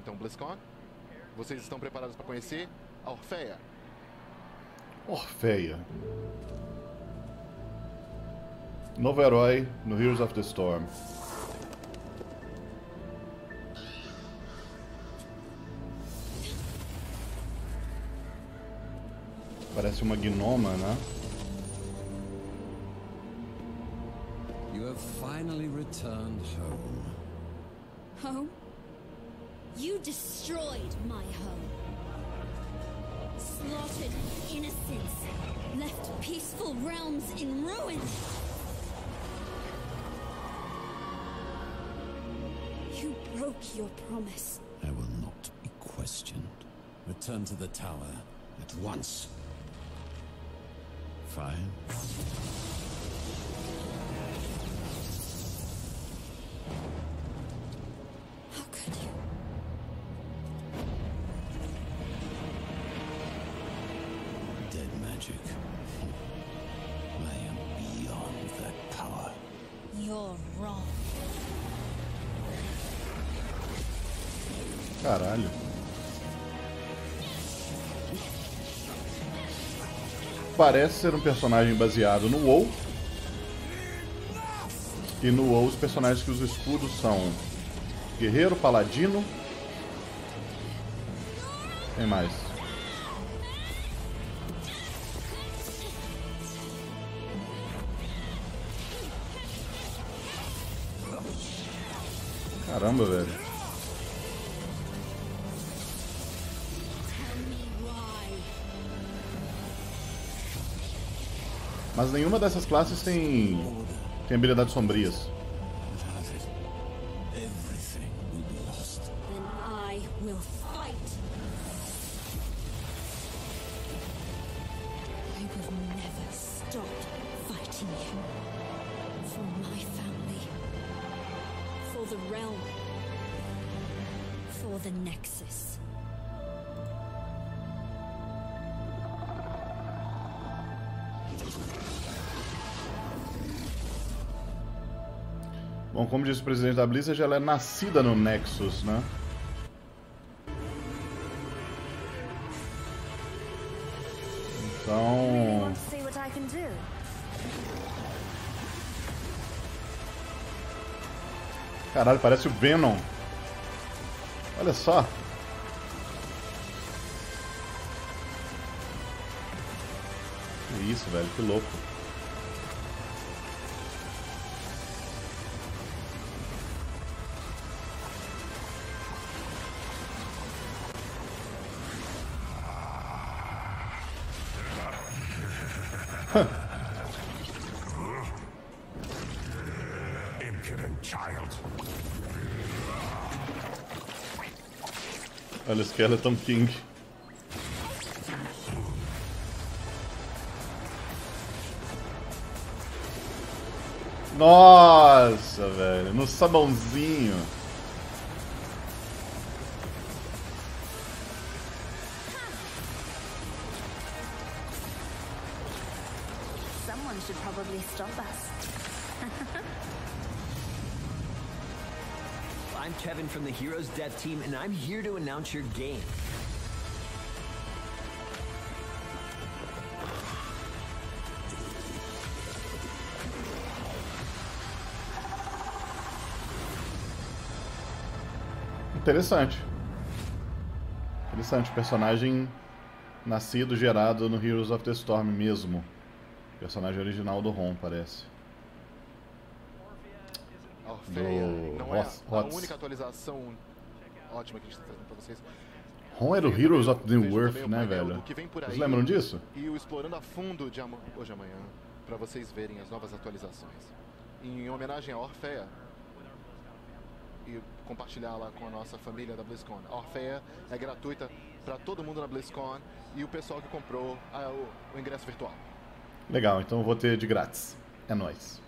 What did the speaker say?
então BlizzCon. Vocês estão preparados para conhecer a Orfeia? Orfeia. Novo herói no Heroes of the Storm. Parece uma gnoma, né? You have finally returned home. Home? You destroyed my home. Slaughtered innocents. Left peaceful realms in ruins. You broke your promise. I will not be questioned. Return to the tower at once. Fine. How could you? Dead magic. I am beyond that power. You're wrong. Caralho. Parece ser um personagem baseado no WoW. E no WoW os personagens que usam escudos são guerreiro, paladino. Tem mais. Caramba, velho. Mas nenhuma dessas classes tem habilidades sombrias. Everything will be lost. Then I will fight. I will never stop fighting you. For my family. For the realm. For the Nexus. Bom, como disse o presidente da Blizzard, ela é nascida no Nexus, né? Então... Caralho, parece o Venom. Olha só. Que isso, velho, que louco. Impudent child. Olha o Skeleton King. Nossa, velho, no sabãozinho. Someone should probably stop us. I'm Kevin from the Heroes Dev Team, and I'm here to announce your game. Interessante. Interessante, personagem nascido, gerado no Heroes of the Storm mesmo. Personagem original do Ron, parece. A Orfeia não é a Hots. única atualização ótima que a gente está trazendo para vocês. Ron era o Heroes of the Veja Worth, também o né, painel velho? do que vem por Vocês aí lembram disso? E o Explorando a Fundo de hoje amanhã, para vocês verem as novas atualizações. Em homenagem à Orfeia, e compartilhar lá com a nossa família da BlizzCon. A Orfeia é gratuita para todo mundo na BlizzCon e o pessoal que comprou o ingresso virtual. Legal, então eu vou ter de grátis. É nóis.